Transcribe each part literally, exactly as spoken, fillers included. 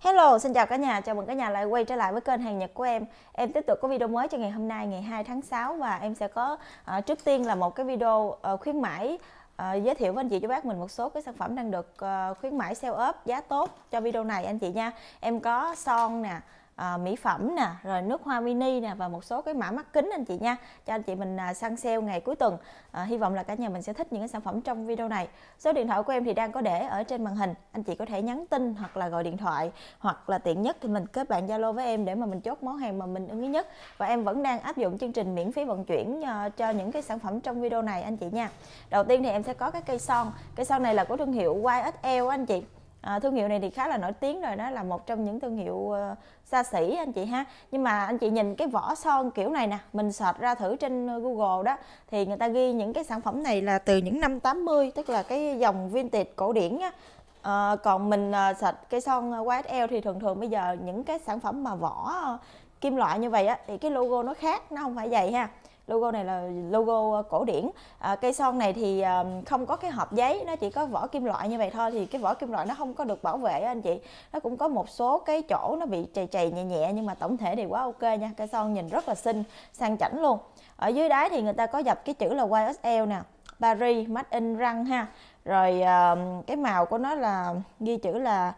Hello, xin chào cả nhà, chào mừng cả nhà lại quay trở lại với kênh Hàng Nhật của em. Em tiếp tục có video mới cho ngày hôm nay, ngày hai tháng sáu, và em sẽ có uh, trước tiên là một cái video uh, khuyến mãi, uh, giới thiệu với anh chị chú bác mình một số cái sản phẩm đang được uh, khuyến mãi sale ốp giá tốt cho video này anh chị nha. Em có son nè, À, mỹ phẩm nè, rồi nước hoa mini nè, và một số cái mã mắt kính anh chị nha, cho anh chị mình à, săn sale ngày cuối tuần. à, Hy vọng là cả nhà mình sẽ thích những cái sản phẩm trong video này. Số điện thoại của em thì đang có để ở trên màn hình, anh chị có thể nhắn tin hoặc là gọi điện thoại, hoặc là tiện nhất thì mình kết bạn Zalo với em để mà mình chốt món hàng mà mình ưng ý nhất. Và em vẫn đang áp dụng chương trình miễn phí vận chuyển uh, cho những cái sản phẩm trong video này anh chị nha. Đầu tiên thì em sẽ có cái cây son. Cây son này là của thương hiệu Y S L anh chị. À, thương hiệu này thì khá là nổi tiếng rồi, đó là một trong những thương hiệu uh, xa xỉ anh chị ha. Nhưng mà anh chị nhìn cái vỏ son kiểu này nè, mình search ra thử trên Google đó, thì người ta ghi những cái sản phẩm này là từ những năm tám mươi, tức là cái dòng vintage cổ điển á. À, còn mình uh, search cây son Y S L thì thường thường bây giờ những cái sản phẩm mà vỏ uh, kim loại như vậy á, thì cái logo nó khác, nó không phải vậy ha. Logo này là logo cổ điển. à, Cây son này thì à, không có cái hộp giấy, nó chỉ có vỏ kim loại như vậy thôi. Thì cái vỏ kim loại nó không có được bảo vệ anh chị. Nó cũng có một số cái chỗ nó bị trầy trầy nhẹ nhẹ, nhưng mà tổng thể thì quá ok nha. Cây son nhìn rất là xinh, sang chảnh luôn. Ở dưới đáy thì người ta có dập cái chữ là Y S L nè, Paris, Made in răng ha. Rồi à, cái màu của nó là ghi chữ là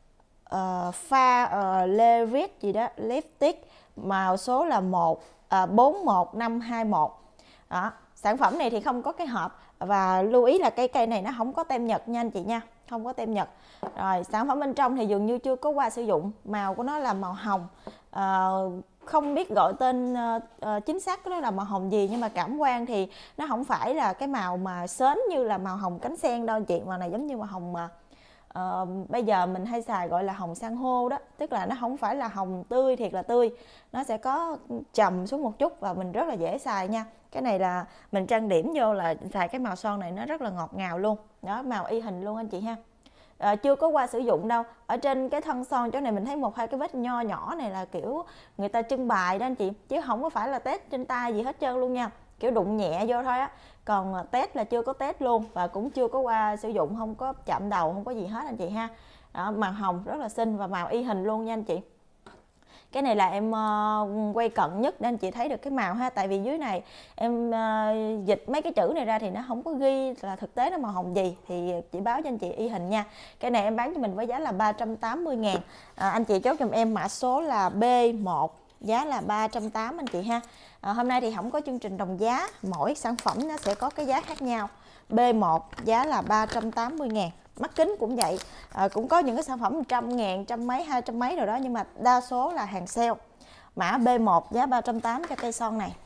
uh, pha uh, Levitt gì đó, lipstick, màu số là một À, bốn một năm hai một. Đó. Sản phẩm này thì không có cái hộp, và lưu ý là cây cây này nó không có tem Nhật nha anh chị nha, không có tem Nhật. Rồi sản phẩm bên trong thì dường như chưa có qua sử dụng, màu của nó là màu hồng. à, Không biết gọi tên uh, uh, chính xác của nó là màu hồng gì, nhưng mà cảm quan thì nó không phải là cái màu mà sến như là màu hồng cánh sen đâu anh chị. Màu này giống như màu hồng mà Uh, bây giờ mình hay xài gọi là hồng san hô đó, tức là nó không phải là hồng tươi thiệt là tươi, nó sẽ có trầm xuống một chút và mình rất là dễ xài nha. Cái này là mình trang điểm vô là xài cái màu son này nó rất là ngọt ngào luôn đó, màu y hình luôn anh chị ha. Uh, chưa có qua sử dụng đâu. Ở trên cái thân son chỗ này mình thấy một hai cái vết nho nhỏ này là kiểu người ta trưng bày đó anh chị, chứ không có phải là test trên tay gì hết trơn luôn nha, kiểu đụng nhẹ vô thôi á. Còn test là chưa có test luôn, và cũng chưa có qua sử dụng, không có chạm đầu, không có gì hết anh chị ha. Đó, màu hồng rất là xinh và màu y hình luôn nha anh chị. Cái này là em uh, quay cận nhất để anh chị thấy được cái màu ha. Tại vì dưới này em uh, dịch mấy cái chữ này ra thì nó không có ghi là thực tế nó màu hồng gì, thì chị báo cho anh chị y hình nha. Cái này em bán cho mình với giá là ba trăm tám mươi ngàn. à, Anh chị chốt giùm em mã số là B một, giá là ba trăm tám mươi anh chị ha. à, Hôm nay thì không có chương trình đồng giá, mỗi sản phẩm nó sẽ có cái giá khác nhau. B một giá là ba trăm tám mươi ngàn. Mắt kính cũng vậy, à, cũng có những cái sản phẩm trăm ngàn, trăm mấy, hai trăm mấy rồi đó, nhưng mà đa số là hàng sale. Mã B một giá ba trăm tám mươi cho cây son này.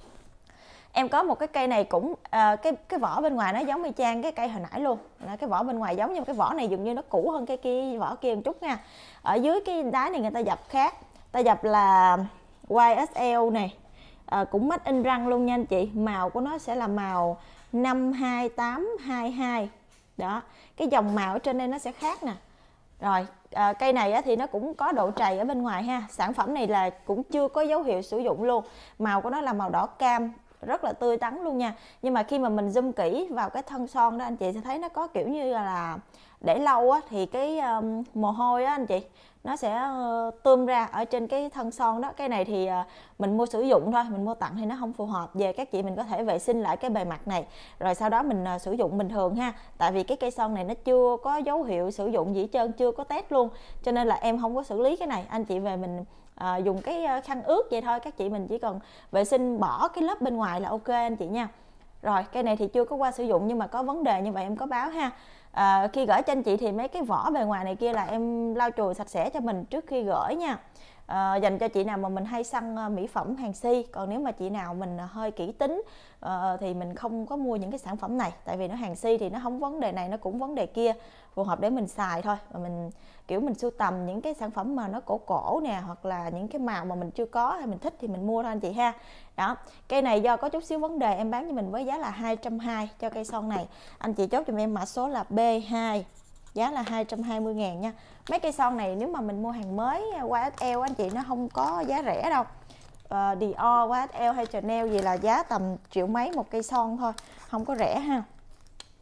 Em có một cái cây này cũng à, cái cái vỏ bên ngoài nó giống y chang cái cây hồi nãy luôn. Cái vỏ bên ngoài giống, nhưng cái vỏ này dường như nó cũ hơn cái kia vỏ kia một chút nha. Ở dưới cái đáy này người ta dập khác, ta dập là Y S L này, à, cũng Made in răng luôn nha anh chị. Màu của nó sẽ là màu năm hai tám hai hai. Đó, cái dòng màu ở trên đây nó sẽ khác nè. Rồi à, cây này á, thì nó cũng có độ trầy ở bên ngoài ha. Sản phẩm này là cũng chưa có dấu hiệu sử dụng luôn. Màu của nó là màu đỏ cam, rất là tươi tắn luôn nha. Nhưng mà khi mà mình zoom kỹ vào cái thân son đó, anh chị sẽ thấy nó có kiểu như là để lâu á, thì cái um, mồ hôi á anh chị, nó sẽ uh, tươm ra ở trên cái thân son đó. Cái này thì uh, mình mua sử dụng thôi, mình mua tặng thì nó không phù hợp. Về các chị mình có thể vệ sinh lại cái bề mặt này, rồi sau đó mình uh, sử dụng bình thường ha. Tại vì cái cây son này nó chưa có dấu hiệu sử dụng gì hết trơn, chưa có test luôn, cho nên là em không có xử lý cái này. Anh chị về mình uh, dùng cái khăn ướt vậy thôi, các chị mình chỉ cần vệ sinh bỏ cái lớp bên ngoài là ok anh chị nha. Rồi cây này thì chưa có qua sử dụng, nhưng mà có vấn đề như vậy em có báo ha. À, khi gửi cho anh chị thì mấy cái vỏ bề ngoài này kia là em lau chùi sạch sẽ cho mình trước khi gửi nha. À, dành cho chị nào mà mình hay săn mỹ phẩm hàng si. Còn nếu mà chị nào mình hơi kỹ tính uh, thì mình không có mua những cái sản phẩm này. Tại vì nó hàng si thì nó không vấn đề này, nó cũng vấn đề kia, phù hợp để mình xài thôi. Và mình kiểu mình sưu tầm những cái sản phẩm mà nó cổ cổ nè, hoặc là những cái màu mà mình chưa có hay mình thích thì mình mua thôi anh chị ha. Đó, cây này do có chút xíu vấn đề em bán cho mình với giá là hai trăm hai mươi cho cây son này. Anh chị chốt cho em mã số là B hai, giá là hai trăm hai mươi ngàn nha. Mấy cây son này nếu mà mình mua hàng mới Y S L anh chị, nó không có giá rẻ đâu. uh, Dior, Y S L hay Chanel gì là giá tầm triệu mấy một cây son thôi, không có rẻ ha.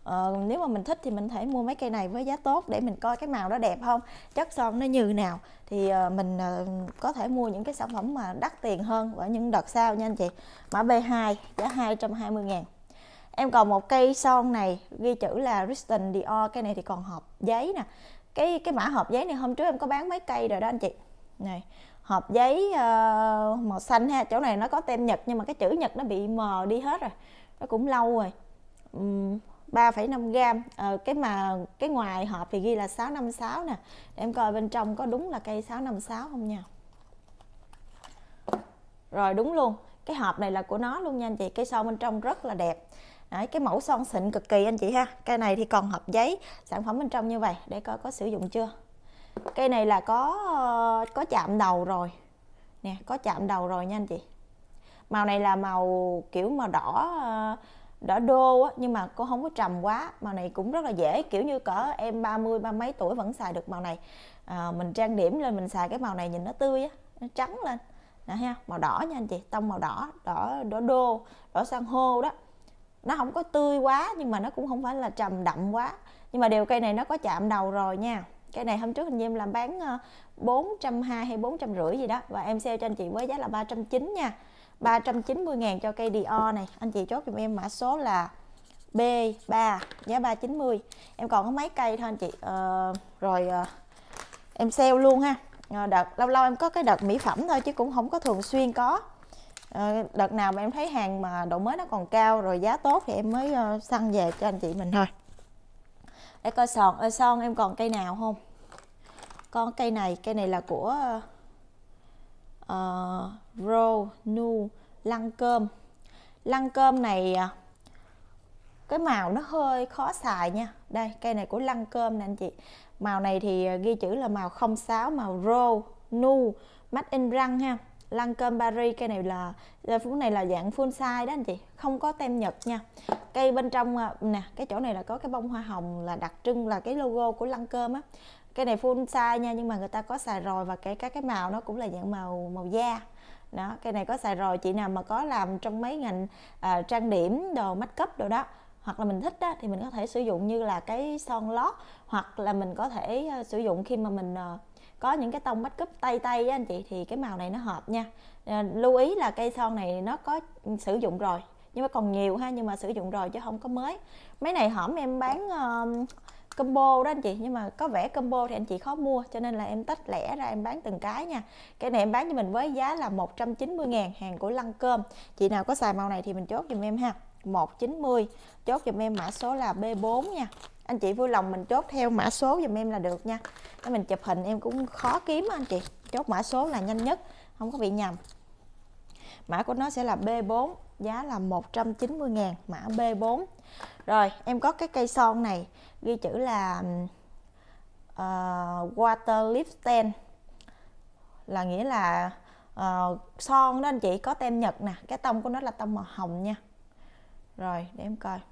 Ờ, nếu mà mình thích thì mình thể mua mấy cây này với giá tốt để mình coi cái màu nó đẹp không, chất son nó như nào, thì uh, mình uh, có thể mua những cái sản phẩm mà đắt tiền hơn ở những đợt sau nha anh chị. Mã B hai giá hai trăm hai mươi ngàn. Em còn một cây son này ghi chữ là Christian Dior, cây này thì còn hộp giấy nè. Cái cái mã hộp giấy này hôm trước em có bán mấy cây rồi đó anh chị. Này, hộp giấy uh, màu xanh ha, chỗ này nó có tem Nhật nhưng mà cái chữ Nhật nó bị mờ đi hết rồi. Nó cũng lâu rồi. Uhm, ba phẩy năm gam. Ờ, cái mà cái ngoài hộp thì ghi là sáu năm sáu nè. Để em coi bên trong có đúng là cây sáu năm sáu không nha. Rồi đúng luôn. Cái hộp này là của nó luôn nha anh chị. Cây son bên trong rất là đẹp. Đấy, cái mẫu son xịn cực kỳ anh chị ha. Cây này thì còn hộp giấy, sản phẩm bên trong như vậy, để coi có sử dụng chưa. Cây này là có có chạm đầu rồi nè, có chạm đầu rồi nha anh chị. Màu này là màu kiểu màu đỏ đỏ đô á, nhưng mà cô không có trầm quá. Màu này cũng rất là dễ, kiểu như cỡ em ba mươi ba mấy tuổi vẫn xài được màu này. À, mình trang điểm lên mình xài cái màu này nhìn nó tươi á, nó trắng lên nè ha. Màu đỏ nha anh chị, tông màu đỏ, đỏ đỏ đô, đỏ san hô đó. Nó không có tươi quá nhưng mà nó cũng không phải là trầm đậm quá. Nhưng mà điều cây này nó có chạm đầu rồi nha. Cây này hôm trước hình như em làm bán bốn trăm hai mươi hay bốn trăm rưỡi gì đó, và em sale cho anh chị với giá là ba trăm chín mươi nha. ba trăm chín mươi ngàn cho cây Dior này. Anh chị chốt giùm em mã số là B ba, giá ba trăm chín mươi. Em còn có mấy cây thôi anh chị. Ờ, rồi ờ, em sale luôn ha. Ờ, đợt lâu lâu em có cái đợt mỹ phẩm thôi chứ cũng không có thường xuyên có. Ờ, đợt nào mà em thấy hàng mà độ mới nó còn cao rồi giá tốt thì em mới uh, săn về cho anh chị mình thôi. Để coi son, ơi son em còn cây nào không? Con cây này, cây này là của uh, Ro Nu lăng cơm. Lăng cơm này cái màu nó hơi khó xài nha. Đây, cây này của lăng cơm nè anh chị. Màu này thì ghi chữ là màu không sáu, màu Ro Nu Made in răng ha. Lăng cơm Paris, cây này là phút này là dạng full size đó anh chị, không có tem Nhật nha. Cây bên trong nè, cái chỗ này là có cái bông hoa hồng là đặc trưng, là cái logo của lăng cơm á. Cây này full size nha, nhưng mà người ta có xài rồi, và kể cả cái màu nó cũng là dạng màu màu da. Đó, cây này có xài rồi, chị nào mà có làm trong mấy ngành à, trang điểm, đồ make up đồ đó, hoặc là mình thích đó, thì mình có thể sử dụng như là cái son lót, hoặc là mình có thể uh, sử dụng khi mà mình uh, có những cái tông make up tay tay á anh chị, thì cái màu này nó hợp nha. À, lưu ý là cây son này nó có sử dụng rồi, nhưng mà còn nhiều ha, nhưng mà sử dụng rồi chứ không có mới. Mấy này hổm em bán uh, combo đó anh chị, nhưng mà có vẻ combo thì anh chị khó mua, cho nên là em tách lẻ ra em bán từng cái nha. Cái này em bán cho mình với giá là một trăm chín mươi ngàn, hàng của lăng cơm. Chị nào có xài màu này thì mình chốt giùm em ha, một trăm chín mươi. Chốt giùm em mã số là B bốn nha. Anh chị vui lòng mình chốt theo mã số giùm em là được nha. Để mình chụp hình em cũng khó kiếm anh chị. Chốt mã số là nhanh nhất, không có bị nhầm. Mã của nó sẽ là B bốn, giá là một trăm chín mươi ngàn, mã B bốn. Rồi, em có cái cây son này ghi chữ là uh, Water Lip Stain, là nghĩa là uh, son đó anh chị, có tem Nhật nè. Cái tông của nó là tông màu hồng nha. Rồi, để em coi.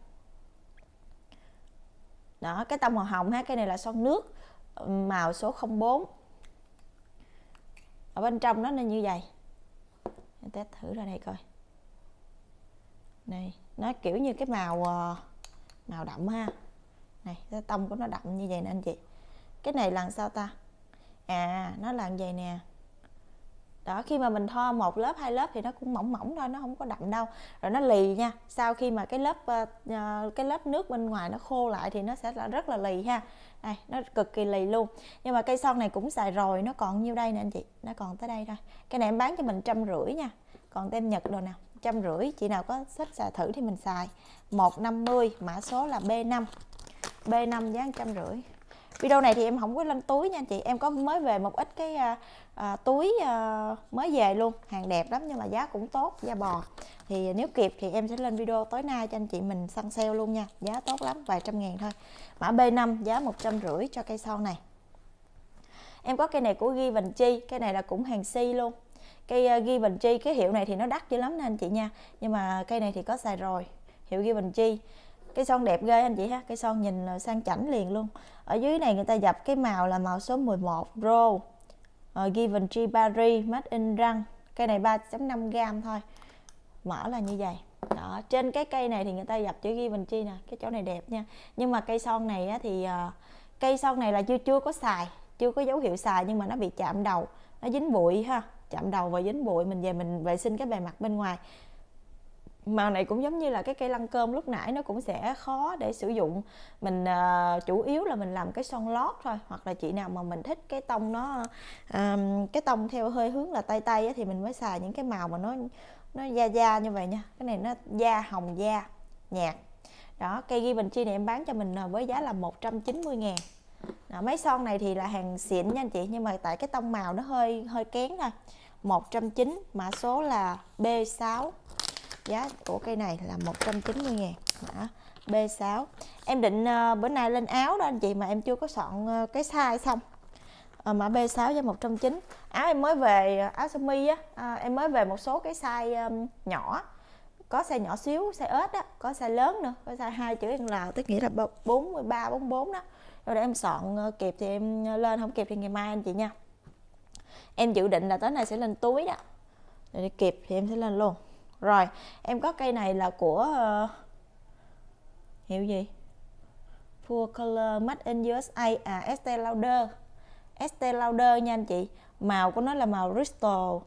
Đó, cái tông màu hồng ha, cái này là son nước màu số không bốn. Ở bên trong nó nên như vậy. Em test thử ra đây coi. Này, nó kiểu như cái màu màu đậm ha. Này, cái tông của nó đậm như vậy nè anh chị. Cái này là sao ta? À, nó là như vậy nè. Đó, khi mà mình thoa một lớp hai lớp thì nó cũng mỏng mỏng thôi, nó không có đậm đâu. Rồi nó lì nha. Sau khi mà cái lớp uh, cái lớp nước bên ngoài nó khô lại thì nó sẽ là rất là lì ha. Đây, nó cực kỳ lì luôn. Nhưng mà cây son này cũng xài rồi, nó còn nhiêu đây nè anh chị, nó còn tới đây thôi. Cái này em bán cho mình trăm rưỡi nha. Còn tem Nhật rồi nè, trăm rưỡi. Chị nào có thích xài thử thì mình xài. một trăm năm mươi, mã số là B năm. B năm giá một trăm rưỡi. Video này thì em không có lên túi nha anh chị, em có mới về một ít cái uh, uh, túi uh, mới về luôn, hàng đẹp lắm nhưng mà giá cũng tốt, da bò. Thì nếu kịp thì em sẽ lên video tối nay cho anh chị mình săn sale luôn nha, giá tốt lắm, vài trăm ngàn thôi. Mã B năm giá một trăm rưỡi cho cây son này. Em có cây này của Givenchy, cái này là cũng hàng si luôn. Cây uh, Givenchy, cái hiệu này thì nó đắt dữ lắm nè anh chị nha, nhưng mà cây này thì có xài rồi, hiệu Givenchy. Cây son đẹp ghê anh chị ha, cây son nhìn là sang chảnh liền luôn. Ở dưới này người ta dập cái màu là màu số mười một Ro uh, Givenchy Paris Made in răng. Cây này ba phẩy năm gam thôi. Mở là như vậy. Đó, trên cái cây này thì người ta dập chữ Givenchy nè, cái chỗ này đẹp nha. Nhưng mà cây son này á, thì uh, cây son này là chưa chưa có xài, chưa có dấu hiệu xài, nhưng mà nó bị chạm đầu, nó dính bụi ha, chạm đầu và dính bụi, mình về mình vệ sinh cái bề mặt bên ngoài. Màu này cũng giống như là cái cây lăng cơm lúc nãy, nó cũng sẽ khó để sử dụng. Mình uh, chủ yếu là mình làm cái son lót thôi, hoặc là chị nào mà mình thích cái tông nó uh, cái tông theo hơi hướng là tây tây á, thì mình mới xài những cái màu mà nó nó da da như vậy nha. Cái này nó da hồng da nhạt. Đó, cây Givenchy này em bán cho mình với giá là một trăm chín mươi ngàn. Đó, mấy son này thì là hàng xịn nha anh chị, nhưng mà tại cái tông màu nó hơi hơi kén thôi. một trăm chín mươi, mã số là B sáu. Giá của cây này là một trăm chín mươi ngàn, mã B sáu. Em định uh, bữa nay lên áo đó anh chị, mà em chưa có soạn uh, cái size xong. Uh, mã B sáu giá một trăm chín mươi. Áo em mới về, áo sơ mi á, uh, em mới về một số cái size um, nhỏ. Có size nhỏ xíu, size ếch á, có size lớn nữa, có size hai chữ N Lào, tức nghĩa là bốn mươi ba, bốn mươi bốn đó. Rồi để em soạn uh, kịp thì em lên, không kịp thì ngày mai anh chị nha. Em dự định là tới nay sẽ lên túi đó. Để kịp thì em sẽ lên luôn. Rồi, em có cây này là của uh, hiệu gì? Full Color Made in u ét a, à Estée Lauder. Estée Lauder nha anh chị. Màu của nó là màu Crystal uh,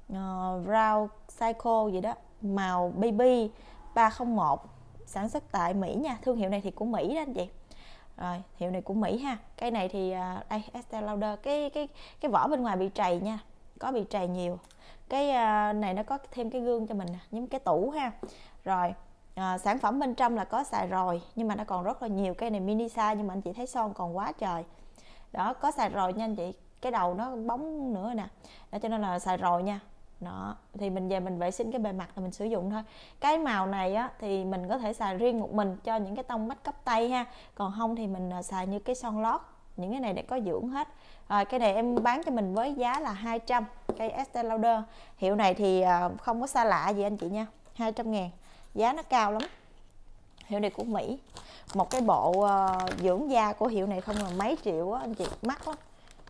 Brown Cycle gì đó, màu baby ba không một, sản xuất tại Mỹ nha. Thương hiệu này thì của Mỹ đó anh chị. Rồi, hiệu này của Mỹ ha. Cây này thì uh, đây Estée Lauder, cái cái cái vỏ bên ngoài bị trầy nha, có bị trầy nhiều. Cái uh, này nó có thêm cái gương cho mình giống cái tủ ha. Rồi uh, sản phẩm bên trong là có xài rồi, nhưng mà nó còn rất là nhiều. Cây này mini size nhưng mà anh chị thấy son còn quá trời. Đó, có xài rồi nha anh chị. Cái đầu nó bóng nữa nè. Đó, cho nên là xài rồi nha. Đó, thì mình về mình vệ sinh cái bề mặt là mình sử dụng thôi. Cái màu này á thì mình có thể xài riêng một mình cho những cái tông make up tây ha. Còn không thì mình xài như cái son lót. Những cái này để có dưỡng hết. Rồi, cái này em bán cho mình với giá là hai trăm. Cây Estée Lauder. Hiệu này thì không có xa lạ gì anh chị nha. hai trăm ngàn. Giá nó cao lắm. Hiệu này của Mỹ. Một cái bộ uh, dưỡng da của hiệu này không là mấy triệu á anh chị. Mắc lắm.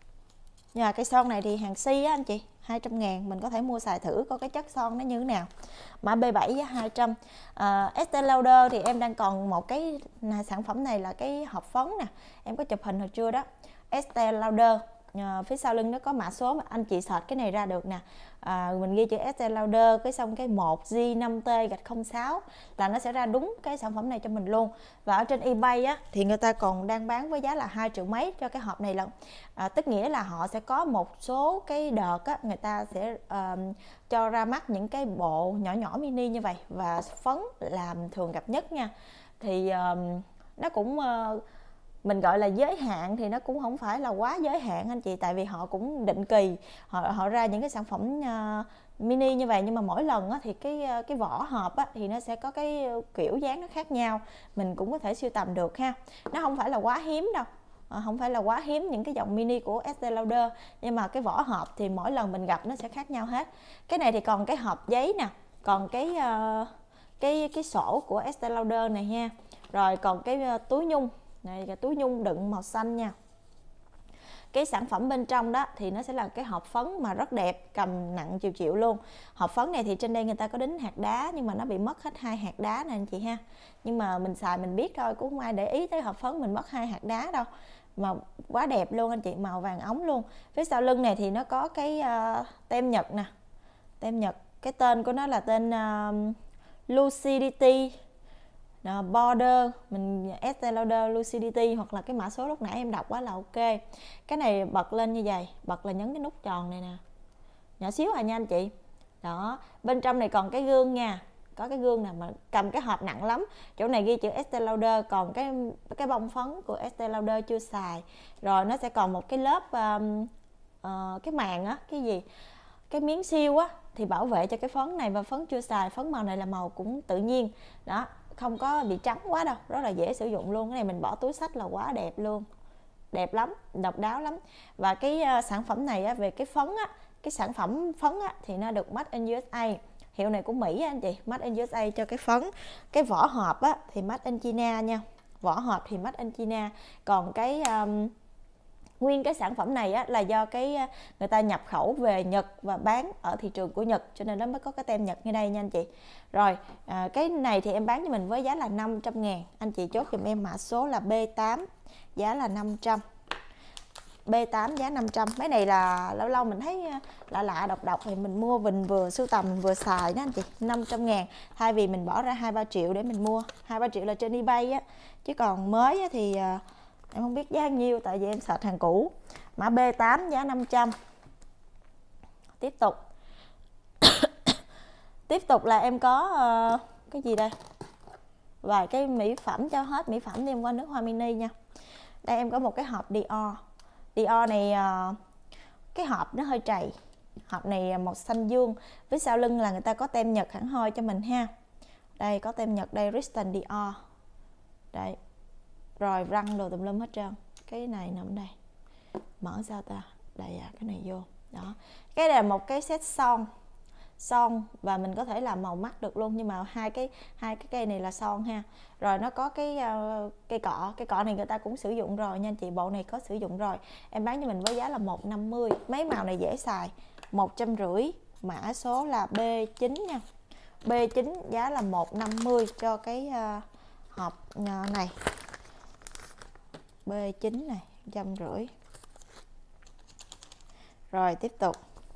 Nhà cái son này thì hàng si á anh chị, hai trăm ngàn. Mình có thể mua xài thử coi cái chất son nó như thế nào. Mã B bảy giá hai trăm. uh, Estée Lauder thì em đang còn một cái này, sản phẩm này là cái hộp phấn nè. Em có chụp hình hồi chưa đó. Estée Lauder. Uh, phía sau lưng nó có mã số mà anh chị search cái này ra được nè. À, mình ghi chữ Estée Lauder cái xong cái một G năm T gạch không sáu là nó sẽ ra đúng cái sản phẩm này cho mình luôn. Và ở trên eBay á thì người ta còn đang bán với giá là hai triệu mấy cho cái hộp này lận. À, tức nghĩa là họ sẽ có một số cái đợt á, người ta sẽ uh, cho ra mắt những cái bộ nhỏ nhỏ mini như vậy, và phấn làm thường gặp nhất nha. Thì uh, nó cũng uh, mình gọi là giới hạn thì nó cũng không phải là quá giới hạn anh chị, tại vì họ cũng định kỳ họ họ ra những cái sản phẩm uh, mini như vậy, nhưng mà mỗi lần á, thì cái cái vỏ hộp á, thì nó sẽ có cái kiểu dáng nó khác nhau, mình cũng có thể sưu tầm được ha. Nó không phải là quá hiếm đâu, à, không phải là quá hiếm những cái dòng mini của Estée Lauder, nhưng mà cái vỏ hộp thì mỗi lần mình gặp nó sẽ khác nhau hết. Cái này thì còn cái hộp giấy nè, còn cái uh, cái cái sổ của Estée Lauder này ha, rồi còn cái uh, túi nhung này, cái túi nhung đựng màu xanh nha. Cái sản phẩm bên trong đó thì nó sẽ là cái hộp phấn mà rất đẹp, cầm nặng triệu triệu luôn. Hộp phấn này thì trên đây người ta có đính hạt đá, nhưng mà nó bị mất hết hai hạt đá nè anh chị ha. Nhưng mà mình xài mình biết thôi, cũng không ai để ý tới hộp phấn mình mất hai hạt đá đâu. Mà quá đẹp luôn anh chị, màu vàng ống luôn. Phía sau lưng này thì nó có cái uh, tem Nhật nè. Tem Nhật, cái tên của nó là tên uh, Lucidity Đó, border, mình Estée Lauder Lucidity, hoặc là cái mã số lúc nãy em đọc quá là ok. Cái này bật lên như vậy, bật là nhấn cái nút tròn này nè, nhỏ xíu à nha anh chị. Đó, bên trong này còn cái gương nha, có cái gương nè, mà cầm cái hộp nặng lắm. Chỗ này ghi chữ Estée Lauder, còn cái cái bông phấn của Estée Lauder chưa xài. Rồi nó sẽ còn một cái lớp um, uh, cái màng á, cái gì, cái miếng siêu á, thì bảo vệ cho cái phấn này. Và phấn chưa xài, phấn màu này là màu cũng tự nhiên đó, không có bị trắng quá đâu, rất là dễ sử dụng luôn. Cái này mình bỏ túi xách là quá đẹp luôn, đẹp lắm, độc đáo lắm. Và cái uh, sản phẩm này á, về cái phấn á, cái sản phẩm phấn á, thì nó được Made in u ét a. Hiệu này của Mỹ á, anh chị, Made in u ét a cho cái phấn. Cái vỏ hộp á, thì Made in China nha, vỏ hộp thì Made in China. Còn cái um, Nguyên cái sản phẩm này á, là do cái người ta nhập khẩu về Nhật và bán ở thị trường của Nhật, cho nên nó mới có cái tem Nhật như đây nha anh chị. Rồi à, cái này thì em bán cho mình với giá là năm trăm ngàn. Anh chị chốt giùm em mã số là B tám, giá là năm trăm. B tám giá năm trăm. Mấy này là lâu lâu mình thấy lạ lạ độc độc thì mình mua, mình vừa sưu tầm mình vừa xài đó anh chị. Năm trăm ngàn, thay vì mình bỏ ra hai ba triệu để mình mua. Hai ba triệu là trên eBay á, chứ còn mới á thì em không biết giá bao nhiêu, tại vì em search hàng cũ. Mã B tám giá năm trăm. Tiếp tục Tiếp tục là em có uh, cái gì đây, vài cái mỹ phẩm. Cho hết mỹ phẩm đi em qua nước hoa mini nha. Đây em có một cái hộp Dior. Dior này uh, cái hộp nó hơi trầy. Hộp này màu xanh dương, với sau lưng là người ta có tem Nhật hẳn hoi cho mình ha. Đây có tem Nhật đây, Christian Dior. Đây. Rồi răng đồ tùm lum hết trơn. Cái này nằm đây. Mở sao ta? Đây à, cái này vô. Đó. Cái này là một cái set son. Son và mình có thể làm màu mắt được luôn, nhưng mà hai cái hai cái cây này là son ha. Rồi nó có cái uh, cây cọ, cây cọ này người ta cũng sử dụng rồi nha anh chị, bộ này có sử dụng rồi. Em bán cho mình với giá là một trăm năm mươi. Mấy màu này dễ xài. một trăm năm mươi. Mã số là B chín nha. B chín giá là một trăm năm mươi cho cái uh, hộp uh, này. B chín này, một trăm năm mươi. Rồi tiếp tục.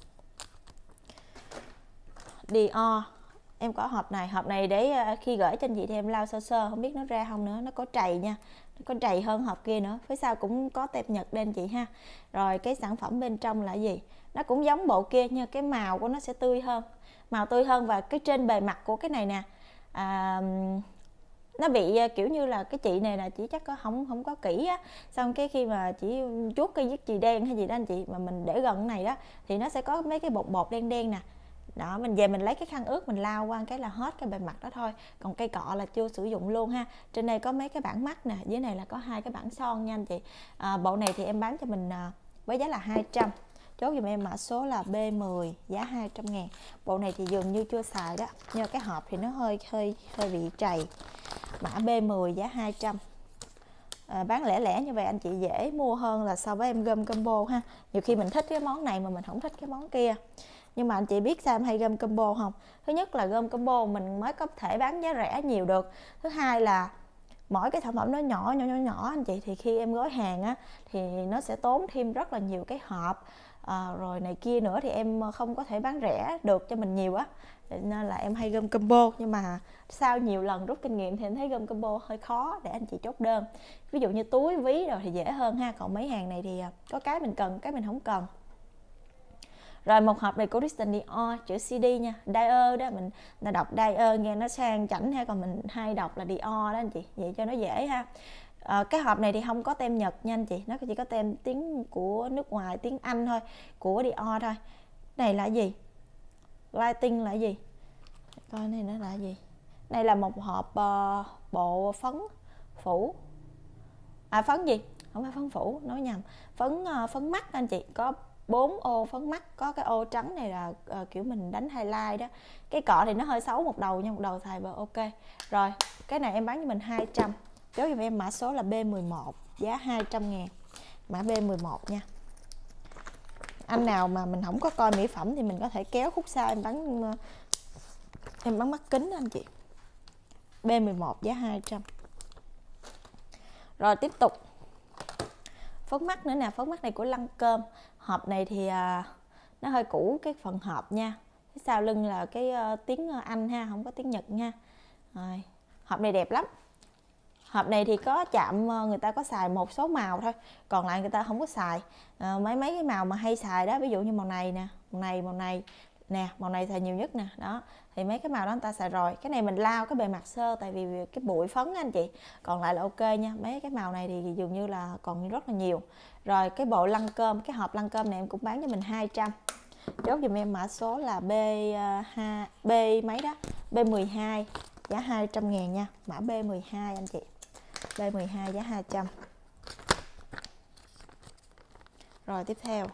Dior, em có hộp này. Hộp này để khi gửi cho anh chị thì em lau sơ sơ, không biết nó ra không nữa. Nó có trầy nha, nó có trầy hơn hộp kia nữa. Phía sau cũng có tem Nhật đây anh chị ha. Rồi cái sản phẩm bên trong là gì? Nó cũng giống bộ kia, nhưng cái màu của nó sẽ tươi hơn. Màu tươi hơn, và cái trên bề mặt của cái này nè, à, nó bị kiểu như là cái chị này là chỉ chắc có không không có kỹ á, xong cái khi mà chỉ chuốt cái viết chì đen hay gì đó anh chị, mà mình để gần này đó thì nó sẽ có mấy cái bột bột đen đen nè. Đó, mình về mình lấy cái khăn ướt mình lau qua cái là hết cái bề mặt đó thôi. Còn cây cọ là chưa sử dụng luôn ha. Trên đây có mấy cái bảng mắt nè, dưới này là có hai cái bảng son nha anh chị. À, bộ này thì em bán cho mình với giá là hai trăm. Chốt giùm em mã số là B mười, giá hai trăm ngàn. Bộ này thì dường như chưa xài đó, nhưng cái hộp thì nó hơi hơi hơi bị trầy. Mã B mười giá hai trăm. À, bán lẻ lẻ như vậy anh chị dễ mua hơn là so với em gom combo ha. Nhiều khi mình thích cái món này mà mình không thích cái món kia. Nhưng mà anh chị biết sao em hay gom combo không? Thứ nhất là gom combo mình mới có thể bán giá rẻ nhiều được. Thứ hai là mỗi cái sản phẩm nó nhỏ nhỏ nhỏ nhỏ anh chị, thì khi em gói hàng á thì nó sẽ tốn thêm rất là nhiều cái hộp. À, rồi này kia nữa thì em không có thể bán rẻ được cho mình nhiều á, nên là em hay gom combo. Nhưng mà sau nhiều lần rút kinh nghiệm thì em thấy gom combo hơi khó để anh chị chốt đơn. Ví dụ như túi ví rồi thì dễ hơn ha, còn mấy hàng này thì có cái mình cần, cái mình không cần. Rồi một hộp này của Christian Dior, chữ xê đê nha, Dior đó, mình là đọc Dior nghe nó sang chảnh ha, còn mình hay đọc là Dior đó anh chị, vậy cho nó dễ ha. À, cái hộp này thì không có tem Nhật nha anh chị, nó chỉ có tem tiếng của nước ngoài, tiếng Anh thôi, của Dior thôi. Này là gì? Lighting là gì? Coi này nó là gì? Này là một hộp uh, bộ phấn phủ. À phấn gì? Không phải phấn phủ, nói nhầm. Phấn uh, phấn mắt anh chị, có bốn ô phấn mắt, có cái ô trắng này là uh, kiểu mình đánh highlight đó. Cái cọ thì nó hơi xấu một đầu nha, một đầu xài vào ok. Rồi, cái này em bán cho mình hai trăm. Chốt giùm em mã số là B mười một, giá hai trăm ngàn. Mã B mười một nha. Anh nào mà mình không có coi mỹ phẩm thì mình có thể kéo khúc sau em bán em bán mắt kính anh chị. B mười một giá hai trăm. Rồi tiếp tục. Phấn mắt nữa nè, phấn mắt này của Lancôme. Hộp này thì à, nó hơi cũ cái phần hộp nha. Phía sau lưng là cái uh, tiếng Anh ha, không có tiếng Nhật nha. Rồi, hộp này đẹp lắm. Hộp này thì có chạm, người ta có xài một số màu thôi, còn lại người ta không có xài. À, mấy mấy cái màu mà hay xài đó, ví dụ như màu này nè, màu này, màu này nè, màu này xài nhiều nhất nè, đó. Thì mấy cái màu đó người ta xài rồi. Cái này mình lau cái bề mặt sơ tại vì cái bụi phấn anh chị. Còn lại là ok nha. Mấy cái màu này thì dường như là còn rất là nhiều. Rồi cái bộ Lancôme, cái hộp Lancôme này em cũng bán cho mình hai trăm. Chốt giùm em mã số là B hai, B mấy đó, B mười hai, giá hai trăm ngàn nha. Mã B mười hai anh chị. B mười hai giá hai trăm. Rồi tiếp theo.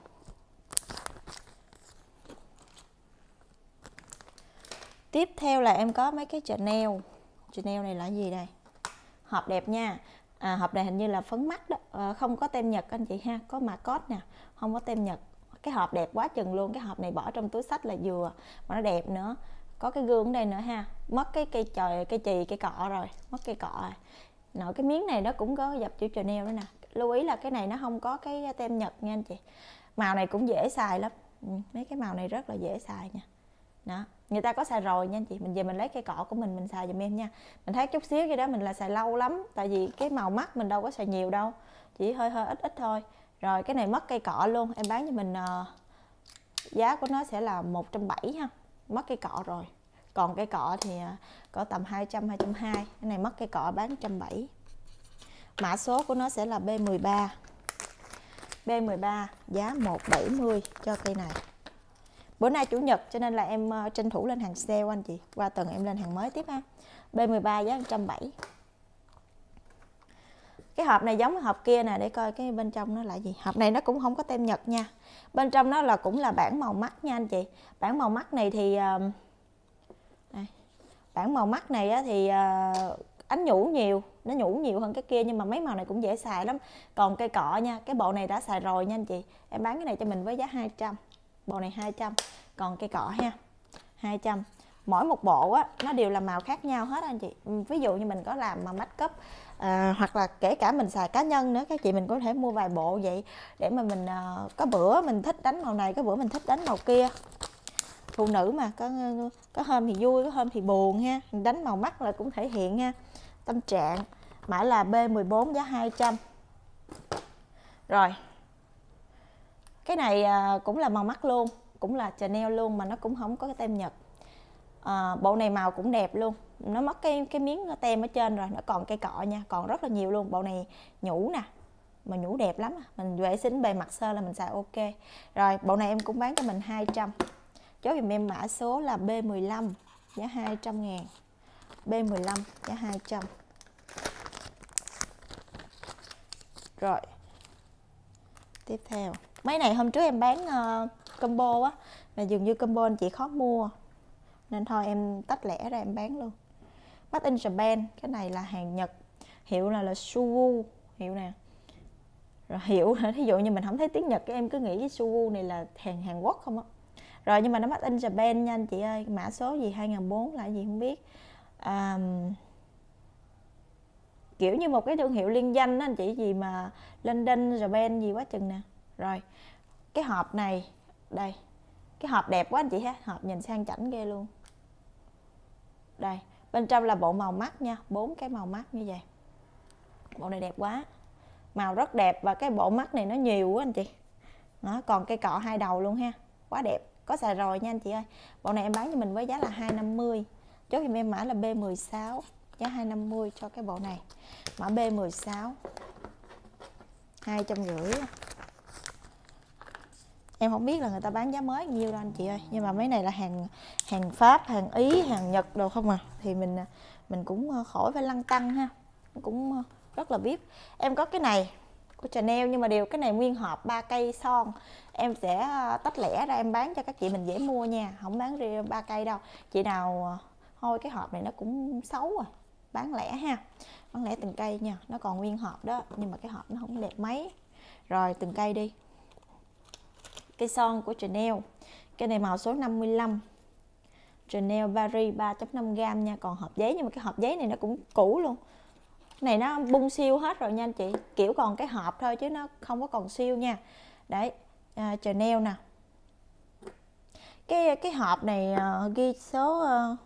Tiếp theo là em có mấy cái Chanel. Chanel này là gì đây? Hộp đẹp nha. À, hộp này hình như là phấn mắt đó. uh, không có tem Nhật anh chị ha, có mã code nè, không có tem Nhật. Cái hộp đẹp quá chừng luôn, cái hộp này bỏ trong túi xách là vừa mà nó đẹp nữa. Có cái gương ở đây nữa ha, mất cái cây trời cây chì cây cọ rồi, mất cây cọ rồi. Nội cái miếng này nó cũng có dập chữ Chanel nữa nè. Lưu ý là cái này nó không có cái tem Nhật nha anh chị. Màu này cũng dễ xài lắm, ừ, mấy cái màu này rất là dễ xài nha. Đó, người ta có xài rồi nha anh chị. Mình về mình lấy cây cọ của mình mình xài giùm em nha. Mình thấy chút xíu cái đó mình là xài lâu lắm, tại vì cái màu mắt mình đâu có xài nhiều đâu, chỉ hơi hơi ít ít thôi. Rồi cái này mất cây cọ luôn, em bán cho mình uh, giá của nó sẽ là một trăm bảy mươi ha, mất cây cọ rồi. Còn cây cọ thì uh, có tầm hai trăm, hai trăm hai mươi. Cái này mất cây cọ bán một trăm bảy mươi. Mã số của nó sẽ là B mười ba. B mười ba giá một trăm bảy mươi cho cây này. Bữa nay chủ nhật cho nên là em uh, tranh thủ lên hàng sale anh chị. Qua tuần em lên hàng mới tiếp ha. B mười ba giá một trăm bảy mươi. Cái hộp này giống cái hộp kia nè, để coi cái bên trong nó là gì. Hộp này nó cũng không có tem Nhật nha. Bên trong nó là cũng là bảng màu mắt nha anh chị. Bảng màu mắt này thì uh, đây. Bảng màu mắt này á, thì uh, ánh nhũ nhiều, nó nhũ nhiều hơn cái kia, nhưng mà mấy màu này cũng dễ xài lắm. Còn cây cọ nha, cái bộ này đã xài rồi nha anh chị. Em bán cái này cho mình với giá hai trăm. Bộ này hai trăm. Còn cây cọ ha, hai trăm. Mỗi một bộ á, nó đều là màu khác nhau hết anh chị. Ví dụ như mình có làm mà make up à, hoặc là kể cả mình xài cá nhân nữa, các chị mình có thể mua vài bộ vậy để mà mình à, có bữa mình thích đánh màu này, có bữa mình thích đánh màu kia. Phụ nữ mà có có hôm thì vui, có hôm thì buồn ha, mình đánh màu mắt là cũng thể hiện ha tâm trạng. Mã là B mười bốn giá hai trăm. Rồi cái này à, cũng là màu mắt luôn, cũng là Chanel luôn, mà nó cũng không có cái tem Nhật. À, bộ này màu cũng đẹp luôn, nó mất cái cái miếng tem ở trên rồi, nó còn cây cọ nha, còn rất là nhiều luôn. Bộ này nhũ nè, mà nhũ đẹp lắm, mình vệ sinh bề mặt sơ là mình xài ok. Rồi bộ này em cũng bán cho mình hai trăm. Chốt dùm em mã số là B mười lăm giá hai trăm ngàn. B mười lăm giá hai trăm. Rồi tiếp theo, mấy này hôm trước em bán uh, combo á, mà dường như combo anh chị khó mua nên thôi em tách lẻ ra em bán luôn. Made in Japan, cái này là hàng Nhật, hiệu là là Sugu, hiệu nè. Rồi hiệu ví dụ như mình không thấy tiếng Nhật, cái em cứ nghĩ cái Sugu này là hàng Hàn Quốc không á. Rồi nhưng mà nó made in Japan nha anh chị ơi. Mã số gì hai nghìn bốn trăm là gì không biết. À, kiểu như một cái thương hiệu liên danh đó anh chị, gì mà London Japan gì quá chừng nè. Rồi cái hộp này đây, cái hộp đẹp quá anh chị ha, hộp nhìn sang chảnh ghê luôn. Đây bên trong là bộ màu mắt nha, bốn cái màu mắt như vậy. Bộ này đẹp quá, màu rất đẹp, và cái bộ mắt này nó nhiều quá anh chị. Nó còn cây cọ hai đầu luôn ha, quá đẹp, có xài rồi nha anh chị ơi. Bộ này em bán cho mình với giá là hai trăm năm mươi. Chốt giùm em mã là B mười sáu giá hai trăm năm mươi cho cái bộ này. Mã B mười sáu hai trăm năm mươi. Em không biết là người ta bán giá mới nhiêu đâu anh chị ơi, nhưng mà mấy này là hàng hàng Pháp, hàng Ý, hàng Nhật đồ không à, thì mình mình cũng khỏi phải lăn tăng ha, cũng rất là vip. Em có cái này của Chanel, nhưng mà điều cái này nguyên hộp ba cây son, em sẽ tách lẻ ra em bán cho các chị mình dễ mua nha, không bán riêng ba cây đâu. Chị nào thôi cái hộp này nó cũng xấu rồi, bán lẻ ha, bán lẻ từng cây nha, nó còn nguyên hộp đó, nhưng mà cái hộp nó không đẹp mấy. Rồi từng cây đi. Cây son của Chanel, cái này màu số năm mươi lăm, Chanel Paris ba phẩy năm gam nha, còn hộp giấy, nhưng mà cái hộp giấy này nó cũng cũ luôn. Cái này nó bung siêu hết rồi nha anh chị, kiểu còn cái hộp thôi chứ nó không có còn siêu nha. Đấy, à, Chanel nè. Cái cái hộp này uh, ghi số uh,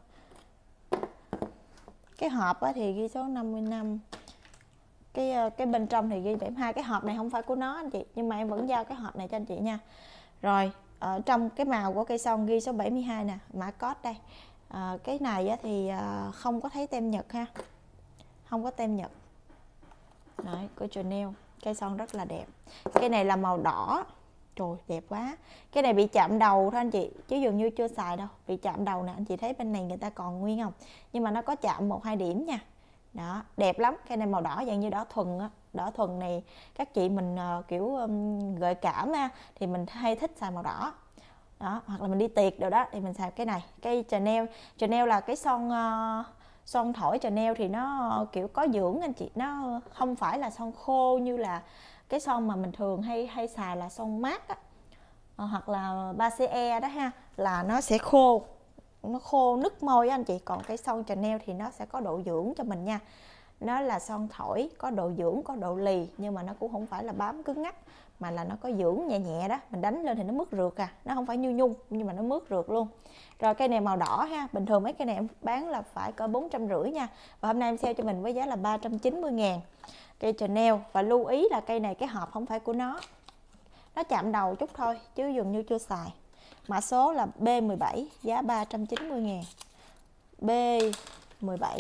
cái hộp á thì ghi số năm mươi lăm. Cái uh, cái bên trong thì ghi bảy mươi hai. Cái hộp này không phải của nó anh chị, nhưng mà em vẫn giao cái hộp này cho anh chị nha. Rồi ở trong cái màu của cây son ghi số bảy mươi hai nè, mã code đây. À, cái này á, thì à, không có thấy tem Nhật ha, không có tem Nhật. Đấy, của Chanel, cây son rất là đẹp. Cái này là màu đỏ, trời đẹp quá. Cái này bị chạm đầu thôi anh chị, chứ dường như chưa xài đâu. Bị chạm đầu nè, anh chị thấy bên này người ta còn nguyên không, nhưng mà nó có chạm một hai điểm nha. Đó, đẹp lắm. Cái này màu đỏ dạng như đỏ thuần á. Đỏ thuần này các chị mình uh, kiểu um, gợi cảm á, thì mình hay thích xài màu đỏ. Đó, hoặc là mình đi tiệc đồ đó thì mình xài cái này. Cái Chanel, Chanel là cái son uh, Son thổi Chanel thì nó kiểu có dưỡng anh chị, nó không phải là son khô như là cái son mà mình thường hay hay xài là son mát á, hoặc là ba xê e đó ha, là nó sẽ khô, nó khô nứt môi á anh chị. Còn cái son Chanel thì nó sẽ có độ dưỡng cho mình nha. Nó là son thổi, có độ dưỡng, có độ lì, nhưng mà nó cũng không phải là bám cứng ngắc, mà là nó có dưỡng nhẹ nhẹ đó. Mình đánh lên thì nó mướt rượt à, nó không phải như nhung nhưng mà nó mướt rượt luôn. Rồi cây này màu đỏ ha, bình thường mấy cây này em bán là phải cỡ bốn trăm rưỡi nha, và hôm nay em sale cho mình với giá là ba trăm chín mươi ngàn. Cây Chanel, và lưu ý là cây này cái hộp không phải của nó, nó chạm đầu chút thôi chứ dường như chưa xài. Mã số là B mười bảy, giá ba trăm chín mươi ngàn. B mười bảy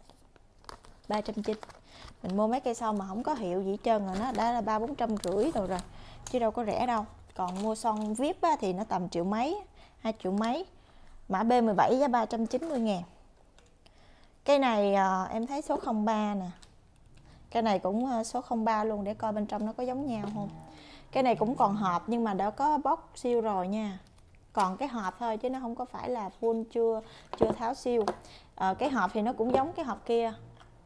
ba trăm chín mươi. Mình mua mấy cây son mà không có hiệu gì hết trơn rồi, nó đã là ba bốn trăm rưỡi rồi rồi chứ đâu có rẻ đâu. Còn mua son vê i pê á, thì nó tầm triệu mấy, hai triệu mấy. Mã B mười bảy giá ba trăm chín mươi ngàn. Cây này à, em thấy số không ba nè. Cây này cũng số không ba luôn, để coi bên trong nó có giống nhau không. Cái này cũng còn hộp nhưng mà đã có box siêu rồi nha. Còn cái hộp thôi chứ nó không có phải là full, chưa chưa tháo siêu. À, cái hộp thì nó cũng giống cái hộp kia.